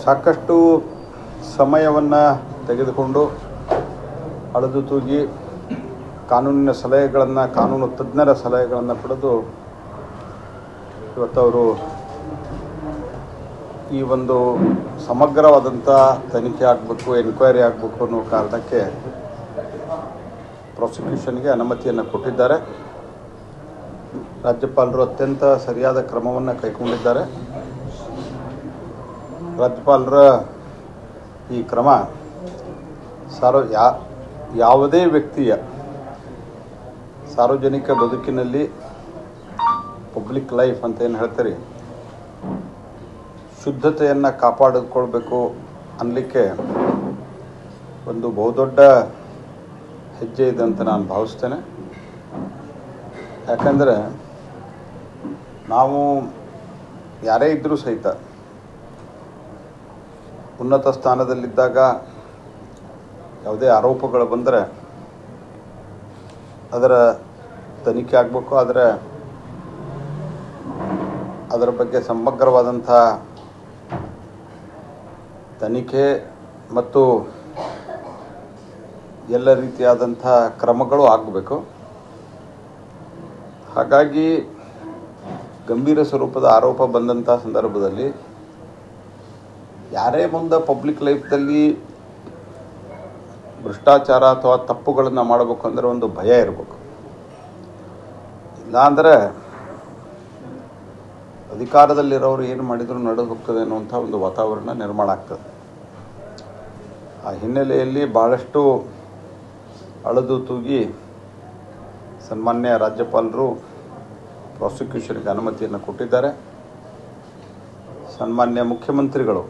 ಸಾಕಷ್ಟು ಸಮಯವನ್ನು ತೆಗೆದುಕೊಂಡು ಅಳೆದು ತೂಗಿ ಕಾನೂನಿನ ಸಲಹೆಗಳನ್ನು, ಕಾನೂನು ತಜ್ಞರ ಸಲಹೆಗಳನ್ನು ಪಡೆದು ಇವತ್ತವರು ಈ ಒಂದು ಸಮಗ್ರವಾದಂಥ ತನಿಖೆ ಆಗಬೇಕು, ಎನ್ಕ್ವೈರಿ ಆಗಬೇಕು ಅನ್ನೋ ಕಾರಣಕ್ಕೆ ಪ್ರಾಸಿಕ್ಯೂಷನ್ಗೆ ಅನುಮತಿಯನ್ನು ಕೊಟ್ಟಿದ್ದಾರೆ. ರಾಜ್ಯಪಾಲರು ಅತ್ಯಂತ ಸರಿಯಾದ ಕ್ರಮವನ್ನು ಕೈಗೊಂಡಿದ್ದಾರೆ. ರಾಜ್ಯಪಾಲರ ಈ ಕ್ರಮ ಯಾವುದೇ ವ್ಯಕ್ತಿಯ ಸಾರ್ವಜನಿಕ ಬದುಕಿನಲ್ಲಿ ಪಬ್ಲಿಕ್ ಲೈಫ್ ಅಂತ ಏನು ಹೇಳ್ತಾರೆ, ಶುದ್ಧತೆಯನ್ನು ಕಾಪಾಡಿಕೊಳ್ಬೇಕು ಅನ್ನಲಿಕ್ಕೆ ಒಂದು ಬಹುದೊಡ್ಡ ಹೆಜ್ಜೆ ಇದೆ ಅಂತ ನಾನು ಭಾವಿಸ್ತೇನೆ. ಯಾಕಂದರೆ ನಾವು ಯಾರೇ ಇದ್ದರೂ ಸಹಿತ ಉನ್ನತ ಸ್ಥಾನದಲ್ಲಿದ್ದಾಗ ಯಾವುದೇ ಆರೋಪಗಳು ಬಂದರೆ ಅದರ ತನಿಖೆ ಆಗಬೇಕು. ಅದರ ಬಗ್ಗೆ ಸಮಗ್ರವಾದಂಥ ತನಿಖೆ ಮತ್ತು ಎಲ್ಲ ರೀತಿಯಾದಂಥ ಕ್ರಮಗಳು ಆಗಬೇಕು. ಹಾಗಾಗಿ ಗಂಭೀರ ಸ್ವರೂಪದ ಆರೋಪ ಬಂದಂಥ ಸಂದರ್ಭದಲ್ಲಿ ಯಾರೇ ಮುಂದೆ ಪಬ್ಲಿಕ್ ಲೈಫ್ದಲ್ಲಿ ಭ್ರಷ್ಟಾಚಾರ ಅಥವಾ ತಪ್ಪುಗಳನ್ನು ಮಾಡಬೇಕು ಅಂದರೆ ಒಂದು ಭಯ ಇರಬೇಕು. ಇಲ್ಲಾಂದರೆ ಅಧಿಕಾರದಲ್ಲಿರೋರು ಏನು ಮಾಡಿದರೂ ನಡೆದು ಹೋಗ್ತದೆ ಅನ್ನುವಂಥ ಒಂದು ವಾತಾವರಣ ನಿರ್ಮಾಣ ಆಗ್ತದೆ. ಆ ಹಿನ್ನೆಲೆಯಲ್ಲಿ ಭಾಳಷ್ಟು ಅಳೆದು ತೂಗಿ ಸನ್ಮಾನ್ಯ ರಾಜ್ಯಪಾಲರು ಪ್ರಾಸಿಕ್ಯೂಷನ್ಗೆ ಅನುಮತಿಯನ್ನು ಕೊಟ್ಟಿದ್ದಾರೆ. ಸನ್ಮಾನ್ಯ ಮುಖ್ಯಮಂತ್ರಿಗಳು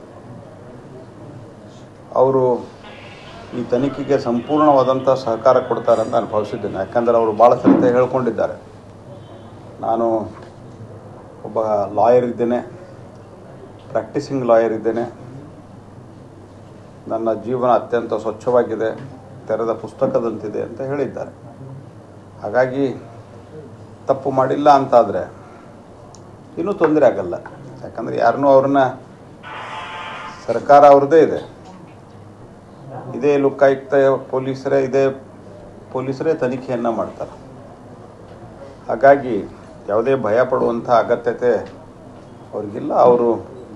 ಅವರು ಈ ತನಿಖೆಗೆ ಸಂಪೂರ್ಣವಾದಂಥ ಸಹಕಾರ ಕೊಡ್ತಾರೆ ಅಂತ ನಾನು ಭಾವಿಸಿದ್ದೇನೆ. ಯಾಕಂದರೆ ಅವರು ಭಾಳ ಸರಿತ ಹೇಳ್ಕೊಂಡಿದ್ದಾರೆ, ನಾನು ಒಬ್ಬ ಲಾಯರ್ ಇದ್ದೇನೆ, ಪ್ರಾಕ್ಟೀಸಿಂಗ್ ಲಾಯರ್ ಇದ್ದೇನೆ, ನನ್ನ ಜೀವನ ಅತ್ಯಂತ ಸ್ವಚ್ಛವಾಗಿದೆ, ತೆರೆದ ಪುಸ್ತಕದಂತಿದೆ ಅಂತ ಹೇಳಿದ್ದಾರೆ. ಹಾಗಾಗಿ ತಪ್ಪು ಮಾಡಿಲ್ಲ ಅಂತಾದರೆ ಇನ್ನೂ ತೊಂದರೆ ಆಗಲ್ಲ. ಯಾಕಂದರೆ ಯಾರನ್ನೂ ಅವ್ರನ್ನ ಸರ್ಕಾರ ಅವ್ರದ್ದೇ ಇದೆ, ಇದೇ ಲೋಕಾಯುಕ್ತ ಪೊಲೀಸರೇ ತನಿಖೆಯನ್ನು ಮಾಡ್ತಾರೆ. ಹಾಗಾಗಿ ಯಾವುದೇ ಭಯ ಪಡುವಂಥ ಅಗತ್ಯತೆ ಅವ್ರಿಗಿಲ್ಲ. ಅವರು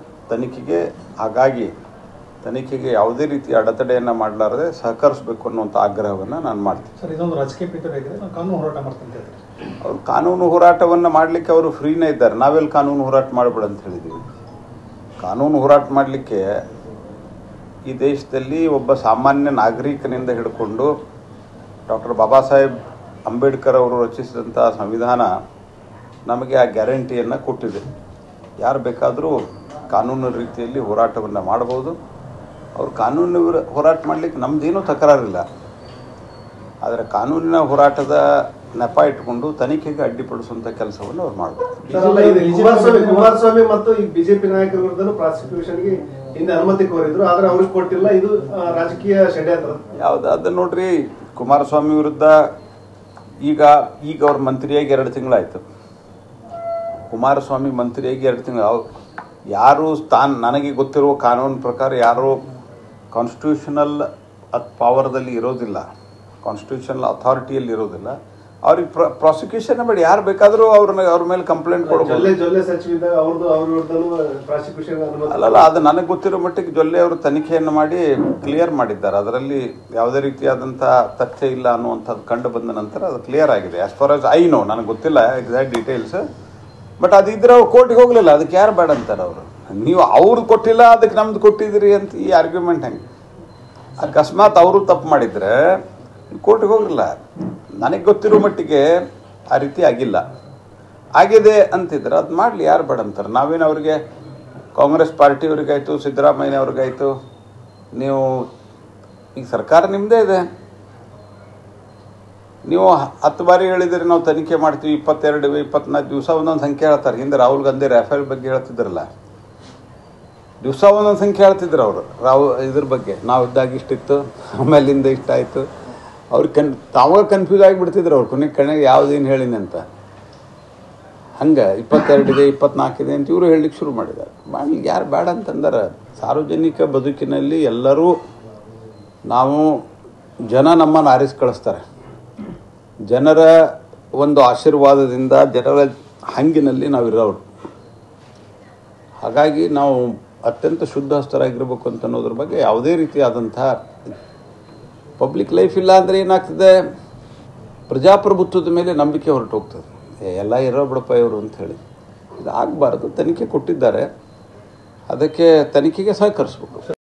ತನಿಖೆಗೆ ಯಾವುದೇ ರೀತಿಯ ಅಡೆತಡೆಯನ್ನು ಮಾಡಲಾರದೆ ಸಹಕರಿಸಬೇಕು ಅನ್ನುವಂಥ ಆಗ್ರಹವನ್ನು ನಾನು ಮಾಡ್ತೀನಿ. ಸರ್, ಇದೊಂದು ರಾಜಕೀಯ ಪೀಠ ಆಗಿದೆ, ನಾನು ಕಾನೂನು ಹೋರಾಟ ಮಾಡ್ತೀನಿ. ಅವರು ಕಾನೂನು ಹೋರಾಟವನ್ನು ಮಾಡಲಿಕ್ಕೆ ಅವರು ಫ್ರೀನೇ ಇದ್ದಾರೆ. ನಾವೆಲ್ಲಿ ಕಾನೂನು ಹೋರಾಟ ಮಾಡಬೇಡ ಅಂತ ಹೇಳಿದ್ದೀವಿ. ಕಾನೂನು ಹೋರಾಟ ಮಾಡಲಿಕ್ಕೆ ಈ ದೇಶದಲ್ಲಿ ಒಬ್ಬ ಸಾಮಾನ್ಯ ನಾಗರಿಕನಿಂದ ಹಿಡ್ಕೊಂಡು ಡಾಕ್ಟರ್ ಬಾಬಾ ಸಾಹೇಬ್ ಅಂಬೇಡ್ಕರ್ ಅವರು ರಚಿಸಿದಂಥ ಸಂವಿಧಾನ ನಮಗೆ ಆ ಗ್ಯಾರಂಟಿಯನ್ನು ಕೊಟ್ಟಿದೆ. ಯಾರು ಬೇಕಾದರೂ ಕಾನೂನು ರೀತಿಯಲ್ಲಿ ಹೋರಾಟವನ್ನು ಮಾಡ್ಬೋದು. ಅವರು ಕಾನೂನು ಹೋರಾಟ ಮಾಡಲಿಕ್ಕೆ ನಮ್ಮದೇನೂ ತಕರಾರಿಲ್ಲ. ಆದರೆ ಕಾನೂನಿನ ಹೋರಾಟದ ನೆಪ ಇಟ್ಕೊಂಡು ತನಿಖೆಗೆ ಅಡ್ಡಿಪಡಿಸುವಂಥ ಕೆಲಸವನ್ನು ಅವ್ರು ಮಾಡಬೇಕು. ಕುಮಾರಸ್ವಾಮಿ ಮತ್ತು ಈ ಬಿಜೆಪಿ ನಾಯಕರ ವಿರುದ್ಧ ಪ್ರಾಸಿಕ್ಯೂಷನ್ಗೆ ಹಿಂದೆ ಅನುಮತಿ ಕೋರಿದ್ರು, ಆದರೆ ಅವ್ರಿಗೆ ಕೊಟ್ಟಿಲ್ಲ. ಇದು ರಾಜಕೀಯ ಷಡ್ಯಂತ್ರ. ಯಾವುದು ಅದನ್ನು ನೋಡ್ರಿ, ಕುಮಾರಸ್ವಾಮಿ ವಿರುದ್ಧ ಈಗ ಅವ್ರ ಮಂತ್ರಿಯಾಗಿ 2 ತಿಂಗಳಾಯಿತು. ಕುಮಾರಸ್ವಾಮಿ ಮಂತ್ರಿಯಾಗಿ 2 ತಿಂಗಳು ಯಾರು ನನಗೆ ಗೊತ್ತಿರುವ ಕಾನೂನು ಪ್ರಕಾರ ಯಾರು ಕಾನ್ಸ್ಟಿಟ್ಯೂಷನಲ್ ಪವರ್ದಲ್ಲಿ ಇರೋದಿಲ್ಲ, ಕಾನ್ಸ್ಟಿಟ್ಯೂಷನಲ್ ಅಥಾರಿಟಿಯಲ್ಲಿ ಇರೋದಿಲ್ಲ, ಅವ್ರಿಗೆ ಪ್ರಾಸಿಕ್ಯೂಷನ್ ಬೇಡ. ಯಾರು ಬೇಕಾದರೂ ಅವ್ರ ಮೇಲೆ ಕಂಪ್ಲೇಂಟ್ ಕೊಡ್ಬೋದು. ಅಲ್ಲಲ್ಲ, ಅದು ನನಗೆ ಗೊತ್ತಿರೋ ಮಟ್ಟಿಗೆ ಜೊಲ್ಲೆ ಅವರು ತನಿಖೆಯನ್ನು ಮಾಡಿ ಕ್ಲಿಯರ್ ಮಾಡಿದ್ದಾರೆ. ಅದರಲ್ಲಿ ಯಾವುದೇ ರೀತಿಯಾದಂಥ ತಥ್ಯ ಇಲ್ಲ ಅನ್ನುವಂಥದ್ದು ಕಂಡು ಬಂದ ನಂತರ ಅದು ಕ್ಲಿಯರ್ ಆಗಿದೆ. As far as I know, ನನಗೆ ಗೊತ್ತಿಲ್ಲ ಎಕ್ಸಾಕ್ಟ್ ಡೀಟೇಲ್ಸ್. ಬಟ್ ಅದಿದ್ರೆ ಅವ್ರು ಕೋರ್ಟಿಗೆ ಹೋಗಲಿಲ್ಲ. ಅದಕ್ಕೆ ಯಾರು ಬೇಡ ಅಂತಾರೆ ಅವರು. ನೀವು ಅವ್ರು ಕೊಟ್ಟಿಲ್ಲ, ಅದಕ್ಕೆ ನಮ್ದು ಕೊಟ್ಟಿದ್ದೀರಿ ಅಂತ ಈ ಆರ್ಗ್ಯುಮೆಂಟ್ ಹೆಂಗೆ? ಅಕಸ್ಮಾತ್ ಅವರು ತಪ್ಪು ಮಾಡಿದರೆ ಕೋರ್ಟಿಗೆ ಹೋಗಲಿಲ್ಲ. ನನಗೆ ಗೊತ್ತಿರೋ ಮಟ್ಟಿಗೆ ಆ ರೀತಿ ಆಗಿಲ್ಲ. ಆಗಿದೆ ಅಂತಿದ್ರೆ ಅದು ಮಾಡಲಿ, ಯಾರು ಬೇಡ ಅಂತಾರೆ. ನಾವೇನು ಅವ್ರಿಗೆ ಕಾಂಗ್ರೆಸ್ ಪಾರ್ಟಿಯವ್ರಿಗಾಯಿತು, ಸಿದ್ದರಾಮಯ್ಯವ್ರಿಗಾಯಿತು, ನೀವು ಈಗ ಸರ್ಕಾರ ನಿಮ್ಮದೇ ಇದೆ, ನೀವು 10 ಬಾರಿ ಹೇಳಿದರೆ ನಾವು ತನಿಖೆ ಮಾಡ್ತೀವಿ, 22, 24 ದಿವಸ ಒಂದೊಂದು ಸಂಖ್ಯೆ ಹೇಳ್ತಾರೆ. ಹಿಂದೆ ರಾಹುಲ್ ಗಾಂಧಿ ರಾಫೇಲ್ ಬಗ್ಗೆ ಹೇಳ್ತಿದ್ರಲ್ಲ, ದಿವಸ ಒಂದೊಂದು ಸಂಖ್ಯೆ ಹೇಳ್ತಿದ್ರು ಅವರು. ಇದ್ರ ಬಗ್ಗೆ ನಾವು ಇದ್ದಾಗ ಇಷ್ಟಿತ್ತು, ಆಮೇಲಿಂದ ಇಷ್ಟಾಯಿತು. ಅವ್ರಿಗೆ ತಾವಾಗ ಕನ್ಫ್ಯೂಸ್ ಆಗಿಬಿಡ್ತಿದ್ರು ಅವ್ರು. ಕೊನೆಗೆ ಯಾವುದೇನು ಹೇಳಿನಿ ಅಂತ. ಹಂಗೆ 22 ಇದೆ 24 ಇದೆ ಅಂತ ಇವರು ಹೇಳಲಿಕ್ಕೆ ಶುರು ಮಾಡಿದ್ದಾರೆ. ಮಾಡಲಿಕ್ಕೆ ಯಾರು ಬೇಡ ಅಂತಂದರೆ ಸಾರ್ವಜನಿಕ ಬದುಕಿನಲ್ಲಿ ಎಲ್ಲರೂ ನಾವು ಜನ ನಮ್ಮನ್ನು ಆರಿಸಿ ಕಳಿಸ್ತಾರೆ. ಜನರ ಒಂದು ಆಶೀರ್ವಾದದಿಂದ ಜನರ ಹಂಗಿನಲ್ಲಿ ನಾವಿರೋರು. ಹಾಗಾಗಿ ನಾವು ಅತ್ಯಂತ ಶುದ್ಧ ಹಸ್ತರಾಗಿರ್ಬೇಕು ಅಂತ ಅನ್ನೋದ್ರ ಬಗ್ಗೆ ಯಾವುದೇ ರೀತಿಯಾದಂಥ ಪಬ್ಲಿಕ್ ಲೈಫ್ ಇಲ್ಲ ಅಂದರೆ ಏನಾಗ್ತದೆ, ಪ್ರಜಾಪ್ರಭುತ್ವದ ಮೇಲೆ ನಂಬಿಕೆ ಹೊರಟು ಹೋಗ್ತದೆ. ಎಲ್ಲ ಇರೋ ಬಿಡಪ್ಪ ಇವರು ಅಂತ ಹೇಳಿ ಇದು ಆಗಬಾರ್ದು. ತನಿಖೆ ಕೊಟ್ಟಿದ್ದಾರೆ, ಅದಕ್ಕೆ ತನಿಖೆಗೆ ಸಹಕರಿಸ್ಬೇಕು.